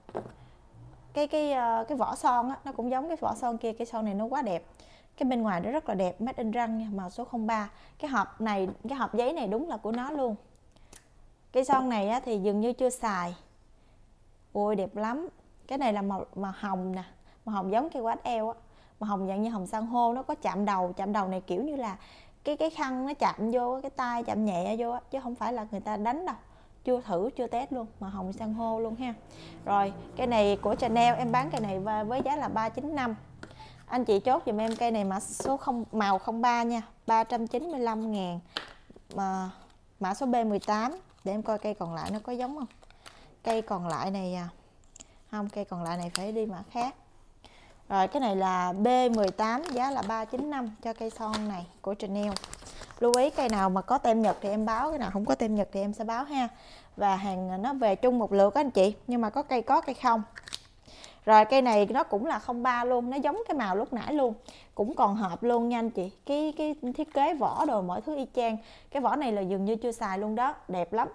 Cái cái cái vỏ son á, nó cũng giống cái vỏ son kia. Cái son này nó quá đẹp. Cái bên ngoài nó rất là đẹp, made in răng nha, màu số không ba. Cái hộp này, cái hộp giấy này đúng là của nó luôn. Cái son này á, thì dường như chưa xài. Ôi đẹp lắm. Cái này là màu màu hồng nè, màu hồng giống cây quát eo á, màu hồng dạng như hồng san hô. Nó có chạm đầu, chạm đầu này kiểu như là cái cái khăn nó chạm vô, cái tay chạm nhẹ vô á, chứ không phải là người ta đánh đâu. Chưa thử, chưa test luôn, màu hồng san hô luôn ha. Rồi cây này của Chanel, em bán cây này với giá là ba trăm chín mươi lăm. Anh chị chốt giùm em cây này mã số không, màu không ba nha, ba trăm chín mươi lăm ngàn. Mà mã số B mười tám, để em coi cây còn lại nó có giống không. Cây còn lại này à, không, cây còn lại này phải đi mã khác. Rồi cái này là B mười tám, giá là ba trăm chín mươi lăm cho cây son này của Chanel. Lưu ý cây nào mà có tem Nhật thì em báo, cái nào không có tem Nhật thì em sẽ báo ha. Và hàng nó về chung một lượt các anh chị, nhưng mà có cây có cây không. Rồi cây này nó cũng là không ba luôn, nó giống cái màu lúc nãy luôn, cũng còn hộp luôn nha anh chị. Cái cái thiết kế vỏ đồ mọi thứ y chang. Cái vỏ này là dường như chưa xài luôn đó, đẹp lắm.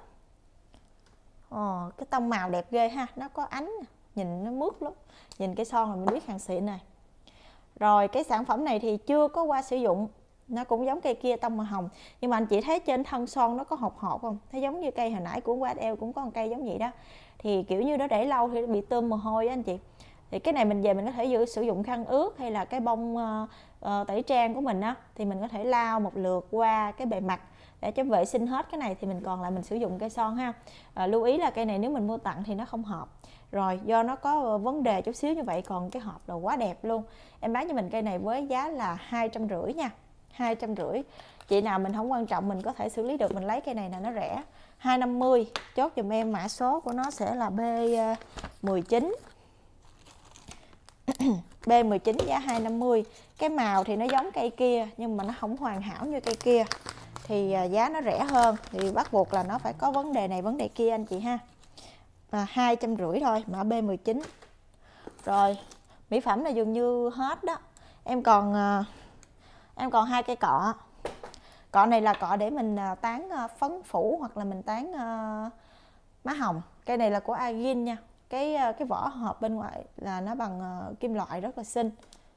Ồ, cái tông màu đẹp ghê ha, nó có ánh, nhìn nó mướt lắm. Nhìn cái son là mình biết hàng xịn này. Rồi cái sản phẩm này thì chưa có qua sử dụng, nó cũng giống cây kia tông màu hồng, nhưng mà anh chị thấy trên thân son nó có hột hột không? Thấy giống như cây hồi nãy của quát eo cũng có một cây giống vậy đó. Thì kiểu như nó để lâu thì nó bị tươm mồ hôi á anh chị. Thì cái này mình về mình có thể giữ, sử dụng khăn ướt hay là cái bông uh, uh, tẩy trang của mình á, thì mình có thể lau một lượt qua cái bề mặt để cho vệ sinh hết cái này, thì mình còn lại mình sử dụng cây son ha. À, lưu ý là cây này nếu mình mua tặng thì nó không hợp. Rồi do nó có vấn đề chút xíu như vậy, còn cái hộp là quá đẹp luôn. Em bán cho mình cây này với giá là hai trăm rưỡi nha, hai trăm rưỡi. Chị nào mình không quan trọng mình có thể xử lý được, mình lấy cây này là nó rẻ, hai trăm năm mươi. Chốt giùm em mã số của nó sẽ là B mười chín. B mười chín giá hai trăm năm mươi. Cái màu thì nó giống cây kia nhưng mà nó không hoàn hảo như cây kia, thì giá nó rẻ hơn, thì bắt buộc là nó phải có vấn đề này vấn đề kia anh chị ha. Và hai trăm rưỡi thôi, mã B mười chín. Rồi mỹ phẩm là dường như hết đó. Em còn em còn hai cây cọ. Cọ này là cọ để mình tán phấn phủ hoặc là mình tán má hồng. Cây này là của Agin nha. Cái cái vỏ hộp bên ngoài là nó bằng kim loại rất là xinh.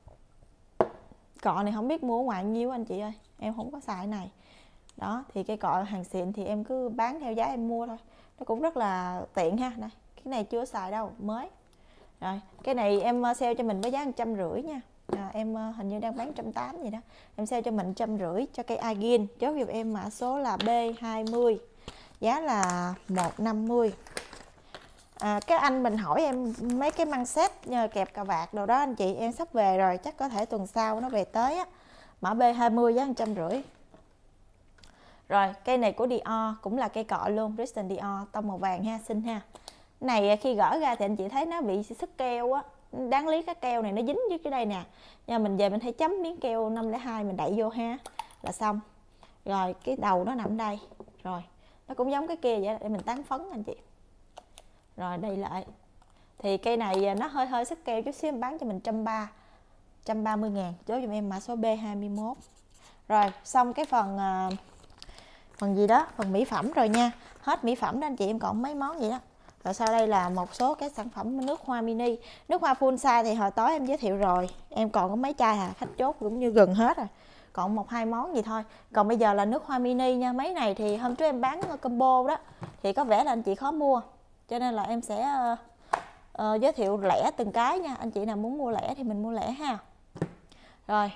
Cọ này không biết mua ở ngoài nhiêu anh chị ơi, em không có xài này. Đó, thì cây cọ hàng xịn thì em cứ bán theo giá em mua thôi. Nó cũng rất là tiện ha. Đây, cái này chưa xài đâu, mới. Rồi, cái này em sale cho mình với giá một trăm rưỡi nha. À, em hình như đang bán một trăm tám mươi gì đó. Em sale cho mình một trăm rưỡi cho cây Agin. Chốt giùm em mã số là B hai mươi. Giá là một trăm năm mươi. À, cái anh mình hỏi em mấy cái măng set kẹp cà vạt đồ đó anh chị, em sắp về rồi, chắc có thể tuần sau nó về tới á. Mã B hai mươi giá một trăm rưỡi. Rồi, cây này của Dior, cũng là cây cọ luôn, Christian Dior, tông màu vàng ha, xinh ha. Cái này khi gỡ ra thì anh chị thấy nó bị sức keo á, đáng lý cái keo này nó dính dưới cái đây nè. Nhưng mà mình về mình thấy chấm miếng keo năm không hai mình đậy vô ha, là xong. Rồi, cái đầu nó nằm đây. Rồi, nó cũng giống cái kia vậy để mình tán phấn anh chị. Rồi đây lại. Thì cây này nó hơi hơi sức keo chút xíu, em bán cho mình một trăm ba mươi. một trăm ba mươi ngàn. Chốt giùm em mã số B hai mươi mốt. Rồi, xong cái phần phần gì đó, phần mỹ phẩm rồi nha. Hết mỹ phẩm đó anh chị, em còn mấy món gì đó. Rồi sau đây là một số cái sản phẩm nước hoa mini. Nước hoa full size thì hồi tối em giới thiệu rồi, em còn có mấy chai à, khách chốt cũng như gần hết rồi, còn một hai món gì thôi. Còn bây giờ là nước hoa mini nha. Mấy này thì hôm trước em bán combo đó thì có vẻ là anh chị khó mua, cho nên là em sẽ uh, uh, giới thiệu lẻ từng cái nha. Anh chị nào muốn mua lẻ thì mình mua lẻ ha. Rồi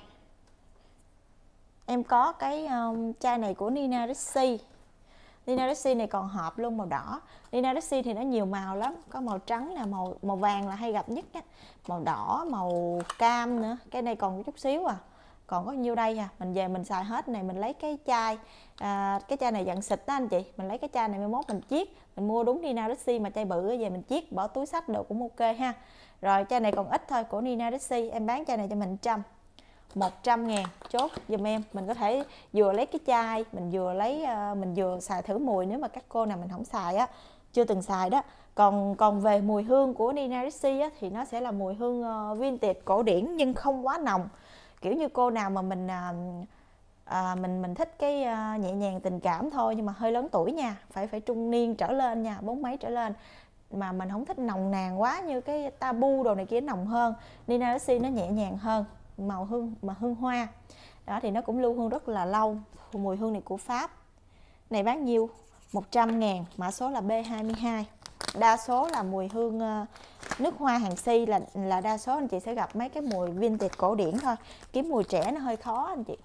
em có cái um, chai này của Nina Ricci. Nina Ricci này còn hộp luôn, màu đỏ. Nina Ricci thì nó nhiều màu lắm, có màu trắng nè, màu màu vàng là hay gặp nhất á, màu đỏ, màu cam nữa. Cái này còn chút xíu à, còn có nhiêu đây à. Mình về mình xài hết này, mình lấy cái chai à, cái chai này dạng xịt đó anh chị, mình lấy cái chai này mai mốt mình chiết, mình mua đúng Nina Ricci mà chai bự về mình chiết bỏ túi xách đồ cũng ok ha. Rồi chai này còn ít thôi, của Nina Ricci em bán chai này cho mình trăm một trăm ngàn, chốt dùm em. Mình có thể vừa lấy cái chai, mình vừa lấy uh, mình vừa xài thử mùi nếu mà các cô nào mình không xài á, chưa từng xài đó. Còn còn về mùi hương của Nina Ricci á, thì nó sẽ là mùi hương uh, vintage cổ điển nhưng không quá nồng. Kiểu như cô nào mà mình uh, uh, mình mình thích cái uh, nhẹ nhàng tình cảm thôi, nhưng mà hơi lớn tuổi nha, phải phải trung niên trở lên nha, bốn mấy trở lên, mà mình không thích nồng nàn quá như cái Tabu đồ này kia, nồng hơn. Nina Ricci nó nhẹ nhàng hơn, màu hương mà hương hoa đó thì nó cũng lưu hương rất là lâu. Mùi hương này của Pháp, này bán nhiêu? một trăm ngàn, mã số là B hai mươi hai. Đa số là mùi hương uh, nước hoa hàng si là là đa số anh chị sẽ gặp mấy cái mùi vintage cổ điển thôi, kiếm mùi trẻ nó hơi khó anh chị.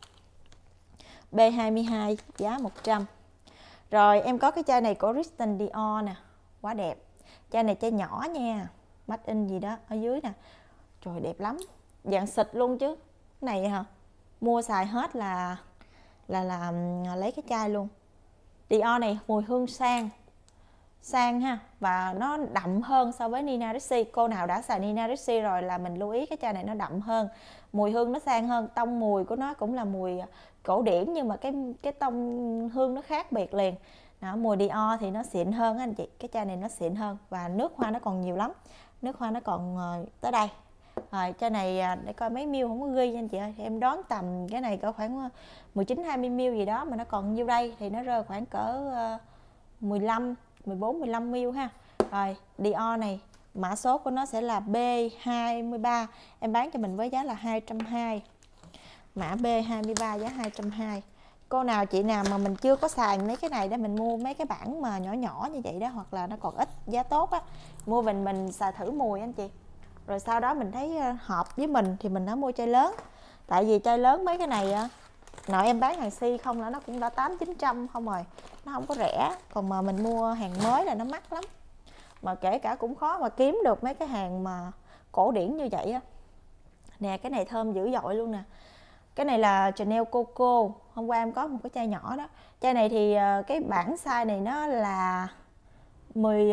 B hai mươi hai giá một trăm. Rồi em có cái chai này của Christian Dior nè, quá đẹp. Chai này chai nhỏ nha, made in gì đó ở dưới nè, trời đẹp lắm, dạng xịt luôn chứ. Cái này hả, mua xài hết là là là lấy cái chai luôn. Dior này mùi hương sang sang ha, và nó đậm hơn so với Nina Ricci. Cô nào đã xài Nina Ricci rồi là mình lưu ý cái chai này nó đậm hơn, mùi hương nó sang hơn. Tông mùi của nó cũng là mùi cổ điển nhưng mà cái cái tông hương nó khác biệt liền đó. Mùi Dior thì nó xịn hơn anh chị, cái chai này nó xịn hơn và nước hoa nó còn nhiều lắm, nước hoa nó còn tới đây. Rồi chai này để coi mấy ml không có ghi nha anh chị ơi, em đoán tầm cái này cỡ khoảng mười chín hai mươi ml gì đó, mà nó còn nhiêu đây thì nó rơi khoảng cỡ mười lăm mười bốn mười lăm ml ha. Rồi Dior này mã số của nó sẽ là B hai mươi ba, em bán cho mình với giá là hai trăm hai mươi. Mã B hai mươi ba giá hai trăm hai mươi. Cô nào chị nào mà mình chưa có xài mấy cái này để mình mua mấy cái bản mà nhỏ nhỏ như vậy đó, hoặc là nó còn ít giá tốt á, mua mình mình xài thử mùi anh chị. Rồi sau đó mình thấy hợp với mình thì mình đã mua chai lớn. Tại vì chai lớn mấy cái này nội em bán hàng si không là nó cũng đã tám chín trăm không rồi, nó không có rẻ. Còn mà mình mua hàng mới là nó mắc lắm, mà kể cả cũng khó mà kiếm được mấy cái hàng mà cổ điển như vậy á. Nè cái này thơm dữ dội luôn nè, cái này là Chanel Coco. Hôm qua em có một cái chai nhỏ đó. Chai này thì cái bản size này nó là mười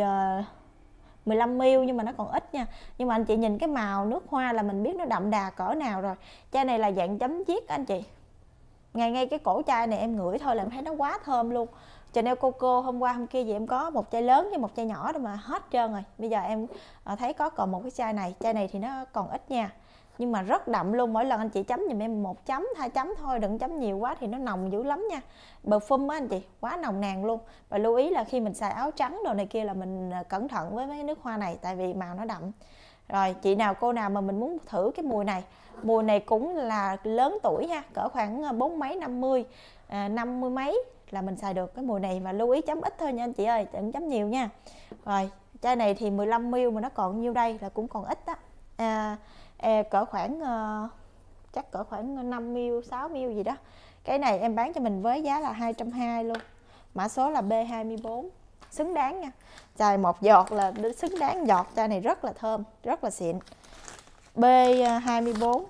mười lăm mi li lít nhưng mà nó còn ít nha. Nhưng mà anh chị nhìn cái màu nước hoa là mình biết nó đậm đà cỡ nào rồi. Chai này là dạng chấm chiết anh chị. Ngay ngay cái cổ chai này em ngửi thôi là em thấy nó quá thơm luôn. Chanel Coco hôm qua hôm kia gì em có một chai lớn với một chai nhỏ đó mà hết trơn rồi. Bây giờ em thấy có còn một cái chai này. Chai này thì nó còn ít nha, nhưng mà rất đậm luôn. Mỗi lần anh chị chấm giùm em một chấm hai chấm thôi, đừng chấm nhiều quá thì nó nồng dữ lắm nha. Perfume á anh chị, quá nồng nàn luôn. Và lưu ý là khi mình xài áo trắng đồ này kia là mình cẩn thận với mấy nước hoa này, tại vì màu nó đậm. Rồi chị nào cô nào mà mình muốn thử cái mùi này, mùi này cũng là lớn tuổi nha, cỡ khoảng bốn mấy năm mươi à, năm mươi mấy là mình xài được cái mùi này. Và lưu ý chấm ít thôi nha anh chị ơi, đừng chấm nhiều nha. Rồi chai này thì mười lăm mi li lít mà nó còn nhiêu đây, là cũng còn ít á. à, à, cỡ khoảng uh, chắc cỡ khoảng năm mi li lít sáu mi li lít gì đó. Cái này em bán cho mình với giá là hai trăm hai mươi luôn, mã số là B hai mươi bốn. Xứng đáng nha, xài một giọt là xứng đáng giọt. Chai này rất là thơm, rất là xịn. B hai mươi bốn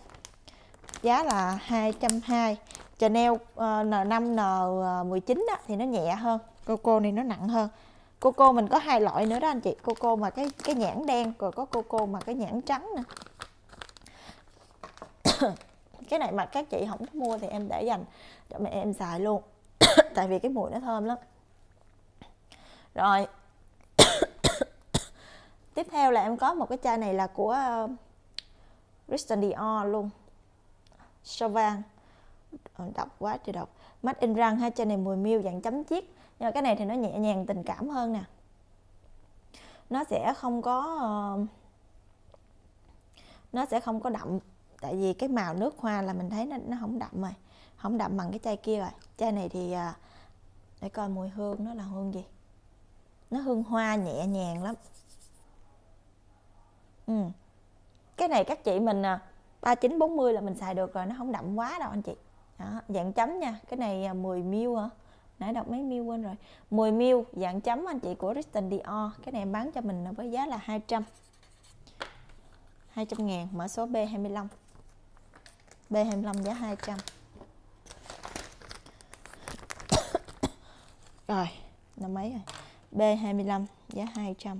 giá là hai trăm hai mươi. Chanel N năm N mười chín đó, thì nó nhẹ hơn, Coco này nó nặng hơn. Coco mình có hai loại nữa đó anh chị, Coco mà cái cái nhãn đen, rồi có Coco mà cái nhãn trắng nè. Cái này mà các chị không có mua thì em để dành cho mẹ em xài luôn. Tại vì cái mùi nó thơm lắm. Rồi tiếp theo là em có một cái chai này là của uh, Christian Dior luôn, Sauvage, đọc quá trời đọc. Made in răng ha. Chai này mười mi li lít dạng chấm chiết, nhưng mà cái này thì nó nhẹ nhàng tình cảm hơn nè. nó sẽ không có uh, nó sẽ không có đậm, tại vì cái màu nước hoa là mình thấy nó nó không đậm rồi, không đậm bằng cái chai kia rồi. Chai này thì uh, để coi mùi hương nó là hương gì, nó hương hoa nhẹ nhàng lắm. Ừ. Cái này các chị mình ba mươi chín bốn mươi là mình xài được rồi, nó không đậm quá đâu anh chị. Đó, dạng chấm nha. Cái này mười mi li lít hả? Nãy đọc mấy mil quên rồi. mười mi li lít dạng chấm anh chị, của Christian Dior. Cái này em bán cho mình với giá là hai trăm. hai trăm ngàn, mã số B hai mươi lăm. B hai mươi lăm giá hai trăm. Rồi, năm mấy rồi? B hai mươi lăm giá hai trăm.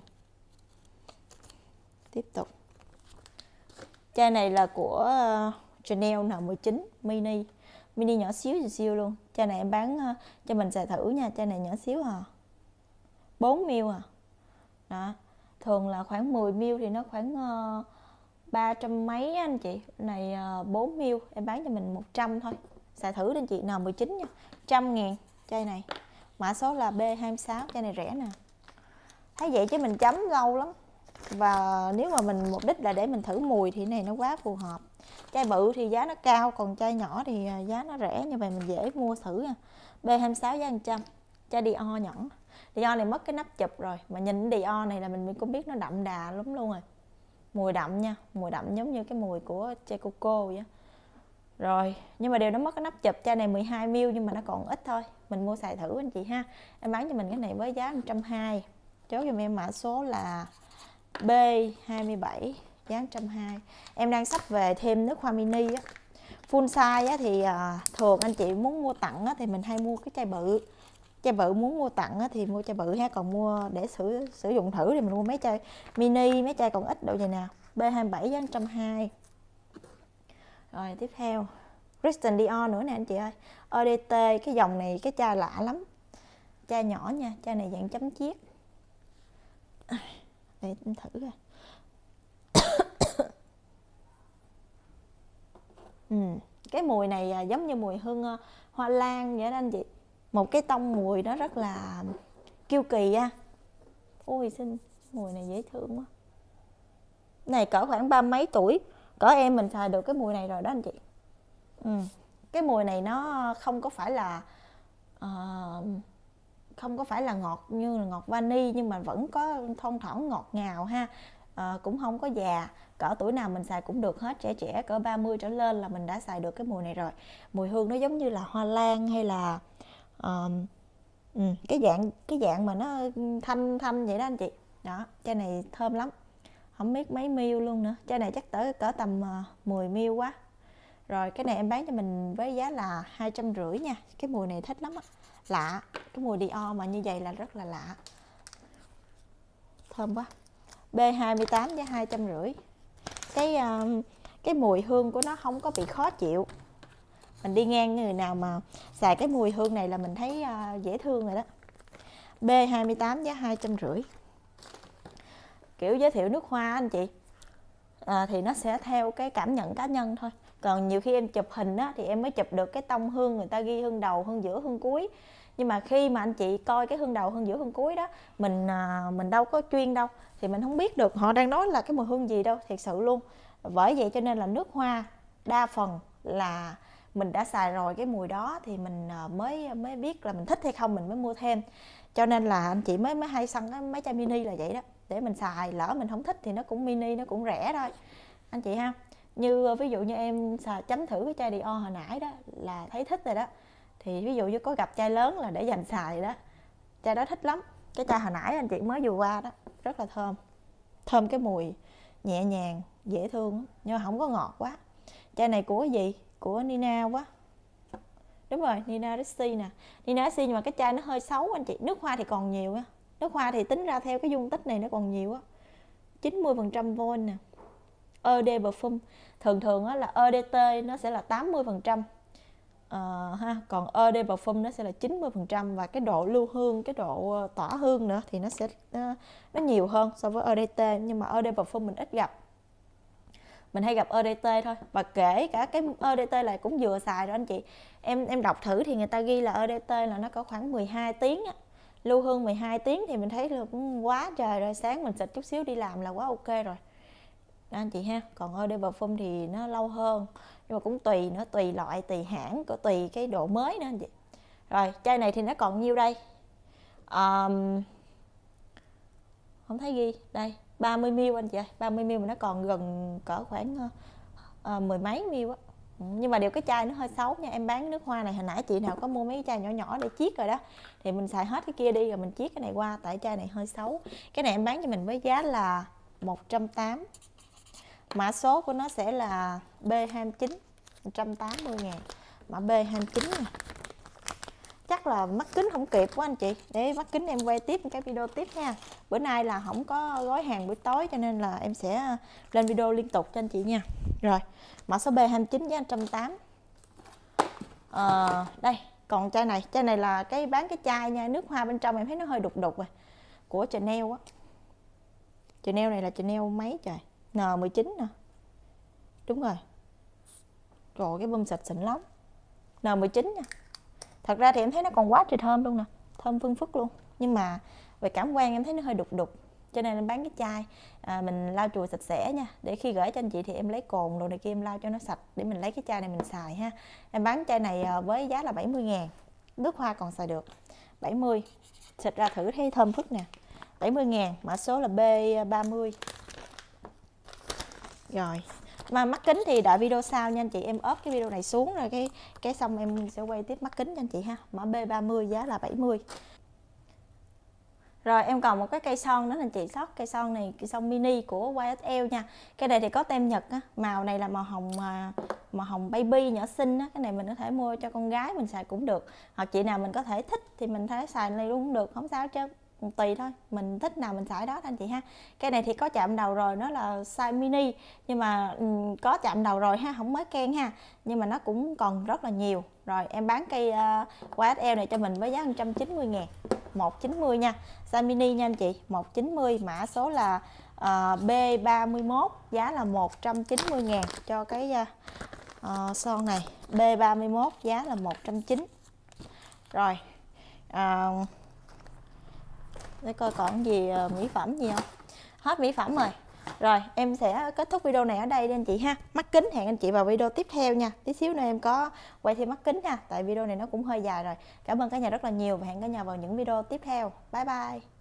Tiếp tục. Chai này là của uh, Chanel N mười chín mini. Mini nhỏ xíu xíu luôn. Chai này em bán uh, cho mình xài thử nha. Chai này nhỏ xíu à, bốn mi li lít à. Đó. Thường là khoảng mười mi li lít thì nó khoảng uh, ba trăm mấy anh chị. Này uh, bốn mi li lít em bán cho mình một trăm thôi. Xài thử anh chị. N mười chín nha, một trăm ngàn chai này. Mã số là B hai mươi sáu. Chai này rẻ nè. Thấy vậy chứ mình chấm lâu lắm. Và nếu mà mình mục đích là để mình thử mùi thì này nó quá phù hợp. Chai bự thì giá nó cao, còn chai nhỏ thì giá nó rẻ, như vậy mình dễ mua thử nha. B hai mươi sáu giá một trăm. Chai Dior nhỏ. Dior này mất cái nắp chụp rồi, mà nhìn Dior này là mình cũng biết nó đậm đà lắm luôn rồi. Mùi đậm nha, mùi đậm giống như cái mùi của chai Coco vậy. Rồi, nhưng mà đều nó mất cái nắp chụp. Chai này mười hai mi li lít nhưng mà nó còn ít thôi. Mình mua xài thử anh chị ha. Em bán cho mình cái này với giá một trăm hai mươi. Chốt giùm em mã số là B hai mươi bảy giá một trăm hai mươi. Em đang sắp về thêm nước hoa mini á. Full size á thì à, thường anh chị muốn mua tặng á thì mình hay mua cái chai bự. Chai bự muốn mua tặng á thì mua chai bự ha, còn mua để sử sử dụng thử thì mình mua mấy chai mini, mấy chai còn ít độ vậy nào. B hai mươi bảy giá một trăm hai mươi. Rồi tiếp theo Christian Dior nữa nè anh chị ơi. o đê tê, cái dòng này cái chai lạ lắm. Chai nhỏ nha, chai này dạng chấm chiết. Để em thử coi. ừ, cái mùi này giống như mùi hương hoa lan vậy đó anh chị. Một cái tông mùi đó rất là kiêu kỳ á. Ôi xinh, mùi này dễ thương quá. Này cỡ khoảng ba mấy tuổi, cỡ em mình xài được cái mùi này rồi đó anh chị. Ừ, cái mùi này nó không có phải là uh, không có phải là ngọt như là ngọt vani, nhưng mà vẫn có thon thoảng ngọt ngào ha. À, cũng không có già, cỡ tuổi nào mình xài cũng được hết. Trẻ trẻ cỡ ba mươi trở lên là mình đã xài được cái mùi này rồi. Mùi hương nó giống như là hoa lan hay là uh, ừ, cái dạng cái dạng mà nó thanh thanh vậy đó anh chị. Đó, chai này thơm lắm, không biết mấy mil luôn nữa. Chai này chắc tới cỡ tầm uh, mười mi li lít quá. Rồi cái này em bán cho mình với giá là hai trăm rưỡi nha. Cái mùi này thích lắm á, lạ. Cái mùi Dior mà như vậy là rất là lạ, thơm quá. B hai mươi tám giá hai trăm rưỡi. Cái uh, cái mùi hương của nó không có bị khó chịu. Mình đi ngang người nào mà xài cái mùi hương này là mình thấy uh, dễ thương rồi đó. B hai mươi tám giá hai trăm rưỡi. Kiểu giới thiệu nước hoa anh chị, à, thì nó sẽ theo cái cảm nhận cá nhân thôi. Còn nhiều khi em chụp hình á, thì em mới chụp được cái tông hương, người ta ghi hương đầu, hương giữa, hương cuối. Nhưng mà khi mà anh chị coi cái hương đầu, hương giữa, hương cuối đó, mình à, mình đâu có chuyên đâu, thì mình không biết được họ đang nói là cái mùi hương gì đâu, thiệt sự luôn. Bởi vậy cho nên là nước hoa đa phần là mình đã xài rồi cái mùi đó thì mình mới mới biết là mình thích hay không, mình mới mua thêm. Cho nên là anh chị mới mới hay săn cái mấy chai mini là vậy đó, để mình xài. Lỡ mình không thích thì nó cũng mini, nó cũng rẻ thôi anh chị ha. Như ví dụ như em xài chấm thử cái chai Dior hồi nãy đó là thấy thích rồi đó, thì ví dụ như có gặp chai lớn là để dành xài đó. Chai đó thích lắm. Cái chai hồi nãy anh chị mới vừa qua đó rất là thơm, thơm cái mùi nhẹ nhàng dễ thương nhưng mà không có ngọt quá. Chai này của gì? Của Nina quá. Đúng rồi, Nina Ricci nè. Nina Ricci, nhưng mà cái chai nó hơi xấu anh chị. Nước hoa thì còn nhiều á. Nước hoa thì tính ra theo cái dung tích này nó còn nhiều á. chín mươi phần trăm vol nè. e đê Perfume. Thường thường á là e đê tê nó sẽ là tám mươi phần trăm. Uh, ha, còn e đê Perfume nó sẽ là chín mươi phần trăm, và cái độ lưu hương, cái độ tỏa hương nữa thì nó sẽ uh, nó nhiều hơn so với e đê tê, nhưng mà e đê Perfume mình ít gặp. Mình hay gặp e đê tê thôi, và kể cả cái e đê tê là cũng vừa xài rồi anh chị. Em em đọc thử thì người ta ghi là e đê tê là nó có khoảng mười hai tiếng á, lưu hương mười hai tiếng thì mình thấy là cũng quá trời rồi, sáng mình xịt chút xíu đi làm là quá ok rồi đó anh chị ha. Còn eau de parfum thì nó lâu hơn, nhưng mà cũng tùy nữa, tùy loại, tùy hãng, có tùy cái độ mới nữa anh chị. Rồi chai này thì nó còn nhiêu đây? Um, không thấy ghi đây, ba mươi mi li lít anh chị ơi, ba mươi mi li lít mà nó còn gần cỡ khoảng uh, mười mấy ml á. Nhưng mà điều cái chai nó hơi xấu nha, em bán nước hoa này hồi nãy chị nào có mua mấy cái chai nhỏ nhỏ để chiết rồi đó, thì mình xài hết cái kia đi rồi mình chiết cái này qua, tại chai này hơi xấu. Cái này em bán cho mình với giá là một trăm tám mươi, mã số của nó sẽ là B hai mươi chín, một trăm tám mươi ngàn, mã B hai mươi chín nè. Chắc là mắt kính không kịp quá anh chị, để mắt kính em quay tiếp cái video tiếp nha. Bữa nay là không có gói hàng buổi tối cho nên là em sẽ lên video liên tục cho anh chị nha. Rồi mã số B hai mươi chín giá một trăm tám mươi. À, đây còn chai này, chai này là cái bán cái chai nha, nước hoa bên trong em thấy nó hơi đục đục rồi, của Chanel á. Chanel này là Chanel mấy trời, N mười chín nè, đúng rồi. Rồi cái bơm xịt xịn lắm, N mười chín nha. Thật ra thì em thấy nó còn quá trời thơm luôn nè, thơm phương phức luôn, nhưng mà về cảm quan em thấy nó hơi đục đục, cho nên em bán cái chai à, mình lau chùi sạch sẽ nha, để khi gửi cho anh chị thì em lấy cồn đồ này kia em lau cho nó sạch, để mình lấy cái chai này mình xài ha. Em bán chai này với giá là bảy mươi ngàn, nước hoa còn xài được, bảy mươi, xịt ra thử thấy thơm phức nè, bảy mươi ngàn, mã số là B ba mươi. Rồi mà mắt kính thì đợi video sau nha anh chị, em ốp cái video này xuống rồi cái cái xong em sẽ quay tiếp mắt kính cho anh chị ha. Mã B ba mươi giá là bảy mươi. Rồi em còn một cái cây son nữa anh chị, sót cây son này, cây son mini của Y S L nha. Cái này thì có tem Nhật á, màu này là màu hồng màu hồng baby nhỏ xinh á, cái này mình có thể mua cho con gái mình xài cũng được, hoặc chị nào mình có thể thích thì mình thấy xài này luôn cũng được, không sao chứ, tùy thôi, mình thích nào mình xài đó anh chị ha. Cái này thì có chạm đầu rồi, nó là size mini nhưng mà um, có chạm đầu rồi ha, không mới ken ha, nhưng mà nó cũng còn rất là nhiều. Rồi em bán cây uh, Y S L này cho mình với giá một trăm chín mươi ngàn, một trăm chín mươi nha, size mini nha anh chị, một trăm chín mươi, mã số là uh, B ba mươi mốt, giá là một trăm chín mươi ngàn cho cái uh, uh, son này, B ba mươi mốt giá là một trăm chín mươi. Rồi uh, để coi còn gì uh, mỹ phẩm gì không, hết mỹ phẩm rồi. Rồi em sẽ kết thúc video này ở đây đi anh chị ha. Mắt kính hẹn anh chị vào video tiếp theo nha, tí xíu nữa em có quay thêm mắt kính ha, tại video này nó cũng hơi dài rồi. Cảm ơn cả nhà rất là nhiều và hẹn cả nhà vào những video tiếp theo. Bye bye.